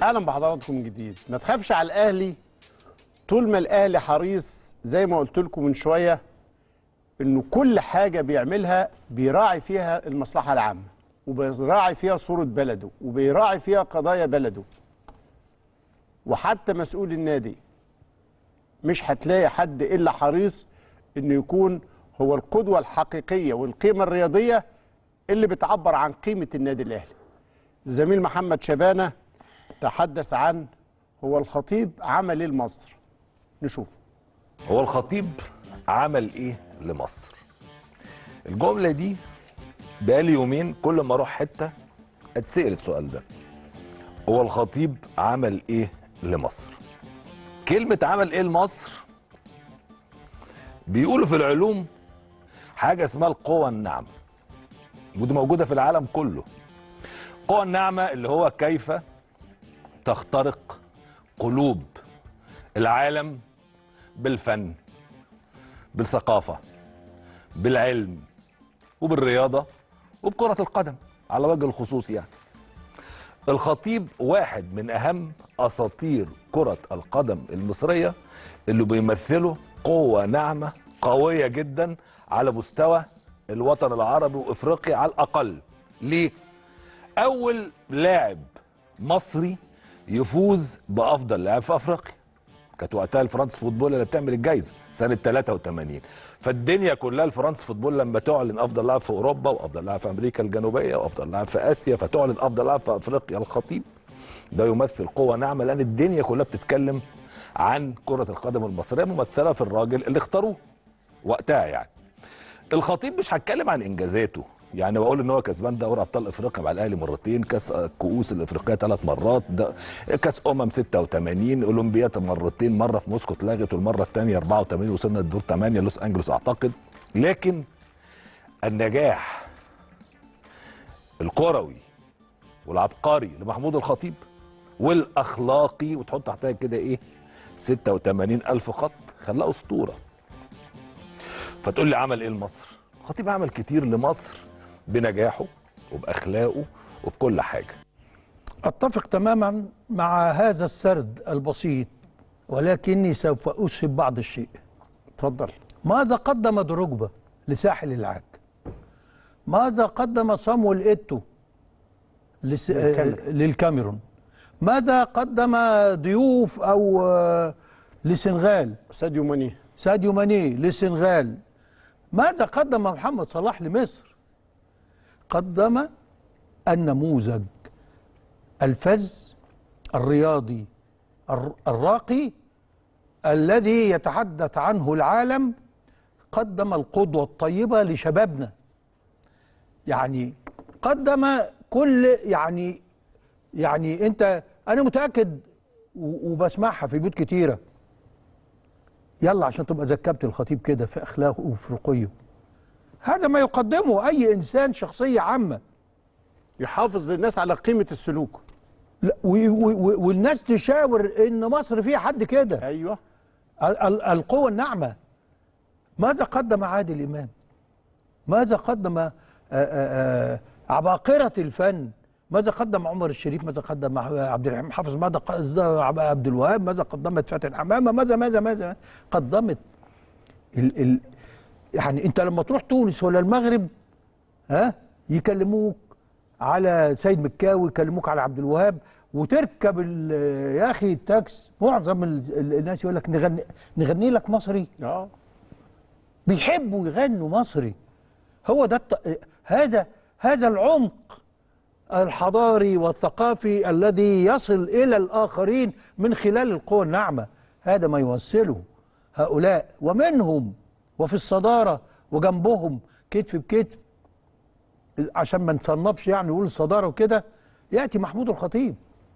اهلا بحضراتكم من جديد. ما تخافش على الاهلي طول ما الاهلي حريص زي ما قلت لكم من شويه انه كل حاجه بيعملها بيراعي فيها المصلحه العامه، وبيراعي فيها صوره بلده، وبيراعي فيها قضايا بلده. وحتى مسؤول النادي مش هتلاقي حد الا حريص انه يكون هو القدوه الحقيقيه والقيمه الرياضيه اللي بتعبر عن قيمه النادي الاهلي. الزميل محمد شبانه تحدث عن هو الخطيب عمل ايه لمصر. نشوف هو الخطيب عمل ايه لمصر. الجمله دي بقالي يومين كل ما اروح حته اتسال السؤال ده، هو الخطيب عمل ايه لمصر. كلمه عمل ايه لمصر بيقولوا في العلوم حاجه اسمها القوى الناعمه، ودي موجوده في العالم كله. القوى الناعمه اللي هو كيف تخترق قلوب العالم بالفن، بالثقافة، بالعلم، وبالرياضة، وبكرة القدم على وجه الخصوص. يعني الخطيب واحد من أهم أساطير كرة القدم المصرية اللي بيمثله قوة ناعمة قوية جدا على مستوى الوطن العربي وإفريقيا على الأقل. ليه؟ أول لاعب مصري يفوز بأفضل لاعب في أفريقيا، كانت وقتها الفرنس فوتبول اللي بتعمل الجايزه سنه 83. فالدنيا كلها الفرنس فوتبول لما تعلن افضل لاعب في اوروبا وافضل لاعب في امريكا الجنوبيه وافضل لاعب في اسيا، فتعلن افضل لاعب في افريقيا. الخطيب ده يمثل قوه ناعمه لان الدنيا كلها بتتكلم عن كره القدم المصريه ممثله في الراجل اللي اختاروه وقتها. يعني الخطيب مش هتكلم عن انجازاته، يعني بقول ان هو كسبان دوري ابطال افريقيا مع الاهلي مرتين، كاس الكؤوس الافريقيه 3 مرات، كاس 86، اولمبياد مرتين، مره في موسكو اتلغت والمره الثانيه 84 وصلنا الدور 8 لوس انجلوس اعتقد. لكن النجاح الكروي والعبقري لمحمود الخطيب والاخلاقي، وتحط تحتها كده ايه 86,000 خط، خلاه اسطوره. فتقول لي عمل ايه لمصر؟ الخطيب عمل كتير لمصر بنجاحه وبأخلاقه وبكل حاجة. أتفق تماما مع هذا السرد البسيط، ولكني سوف أسهب بعض الشيء. اتفضل. ماذا قدم دروجبا لساحل العاج؟ ماذا قدم صامويل إيتو للكاميرون؟ ماذا قدم ضيوف أو لسنغال؟ ساديو ماني للسنغال. ماذا قدم محمد صلاح لمصر؟ قدم النموذج الفذ الرياضي الراقي الذي يتحدث عنه العالم. قدم القدوة الطيبة لشبابنا، يعني قدم كل يعني أنا متأكد وبسمعها في بيوت كتيرة، يلا عشان تبقى ذكبت الخطيب كده في أخلاقه وفي رقيه. هذا ما يقدمه أي إنسان، شخصية عامة يحافظ للناس على قيمة السلوك. والناس تشاور إن مصر فيها حد كده. أيوه. القوة الناعمة. ماذا قدم عادل إمام؟ ماذا قدم عباقرة الفن؟ ماذا قدم عمر الشريف؟ ماذا قدم عبد الرحيم حافظ؟ ماذا قدم عبد الوهاب؟ ماذا قدمت فاتن حمامة؟ ماذا قدمت يعني انت لما تروح تونس ولا المغرب يكلموك على سيد مكاوي، يكلموك على عبد الوهاب، وتركب يا اخي التاكس، معظم الناس يقول لك نغني لك مصري. بيحبوا يغنوا مصري. هو ده هذا العمق الحضاري والثقافي الذي يصل إلى الآخرين من خلال القوى الناعمة. هذا ما يوصله هؤلاء، ومنهم وفي الصدارة وجنبهم كتف بكتف، عشان ما نصنفش يعني نقول الصدارة وكده، يأتي محمود الخطيب.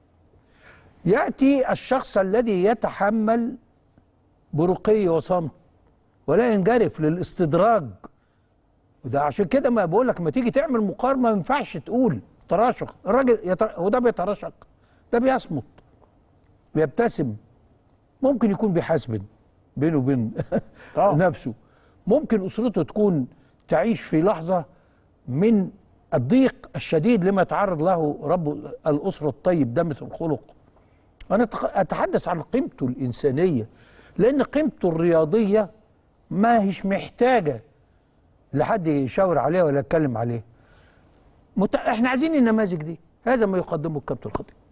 يأتي الشخص الذي يتحمل برقي وصمت ولا ينجرف للاستدراج. وده عشان كده ما بقول لك، ما تيجي تعمل مقارنة ما ينفعش تقول تراشق. الراجل هو ده بيتراشق، ده بيصمت بيبتسم. ممكن يكون بيحاسب بينه وبين نفسه، ممكن أسرته تكون تعيش في لحظة من الضيق الشديد لما تعرض له رب الأسرة الطيب دمة الخلق انا اتحدث عن قيمته الانسانيه، لان قيمته الرياضيه ما هيش محتاجه لحد يشاور عليها ولا يتكلم عليها. احنا عايزين النماذج دي، هذا ما يقدمه الكابتن الخطيب.